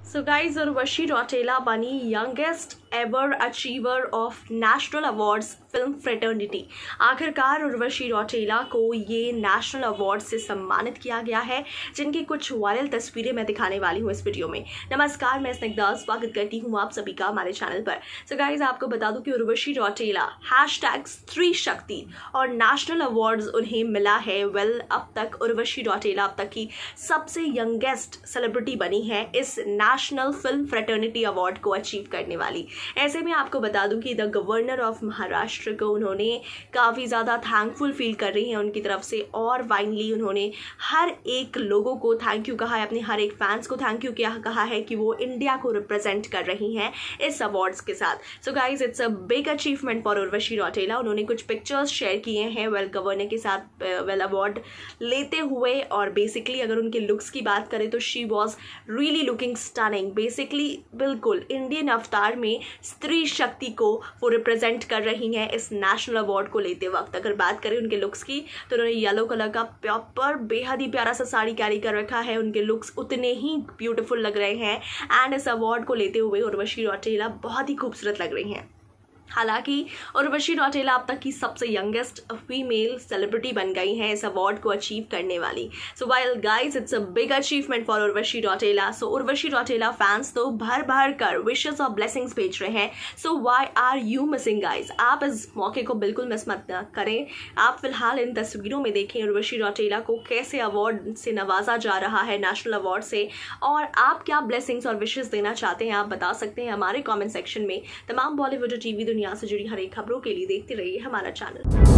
So guys, Urvashi Rautela बनी youngest ever achiever of national awards film fraternity. आखिरकार उर्वशी रौटेला को ये नेशनल अवार्ड से सम्मानित किया गया है, जिनकी कुछ वायरल तस्वीरें मैं दिखाने वाली हूँ इस वीडियो में। नमस्कार, मैं स्निग्धा स्वागत करती हूँ आप सभी का हमारे चैनल पर। सो गाइज, आपको बता दूं कि उर्वशी रौटेला #स्त्री शक्ति और नेशनल अवार्ड्स उन्हें मिला है। अब तक उर्वशी रौटेला अब तक की सबसे यंगेस्ट सेलिब्रिटी बनी है इस नेशनल फिल्म फ्रेटर्निटी अवार्ड को अचीव करने वाली। ऐसे में आपको बता दूं कि द गवर्नर ऑफ महाराष्ट्र को उन्होंने काफ़ी ज़्यादा थैंकफुल फील कर रही हैं उनकी तरफ से, और फाइनली उन्होंने हर एक लोगों को थैंक यू कहा है, अपने हर एक फैंस को थैंक यू कहा है कि वो इंडिया को रिप्रेजेंट कर रही हैं इस अवार्ड्स के साथ। So guys, it's a big achievement for Urvashi Rautela. उन्होंने कुछ पिक्चर्स शेयर किए हैं गवर्नर के साथ अवार्ड लेते हुए, और बेसिकली अगर उनके लुक्स की बात करें तो she was really looking stunning. Basically बिल्कुल इंडियन अवतार में स्त्री शक्ति को वो रिप्रेजेंट कर रही हैं इस नेशनल अवार्ड को लेते वक्त। अगर बात करें उनके लुक्स की तो उन्होंने येलो कलर का प्रॉपर बेहद ही प्यारा सा साड़ी कैरी कर रखा है। उनके लुक्स उतने ही ब्यूटीफुल लग रहे हैं, एंड इस अवार्ड को लेते हुए उर्वशी रौटेला बहुत ही खूबसूरत लग रही हैं। हालांकि उर्वशी रौटेला अब तक की सबसे यंगेस्ट फीमेल सेलिब्रिटी बन गई हैं इस अवार्ड को अचीव करने वाली। So while guys, it's a big achievement for Urvashi Rautela. So Urvashi Rautela fans तो भर भर कर विशेस और ब्लेसिंग्स भेज रहे हैं। So why are you missing guys? आप इस मौके को बिल्कुल मिस मत करें। आप फिलहाल इन तस्वीरों में देखें उर्वशी रौटेला को कैसे अवार्ड से नवाजा जा रहा है, नेशनल अवार्ड से, और आप क्या ब्लेसिंग्स और विशेस देना चाहते हैं आप बता सकते हैं हमारे कॉमेंट सेक्शन में। तमाम बॉलीवुड और टीवी दुनिया से जुड़ी हर एक खबरों के लिए देखते रहिए हमारा चैनल।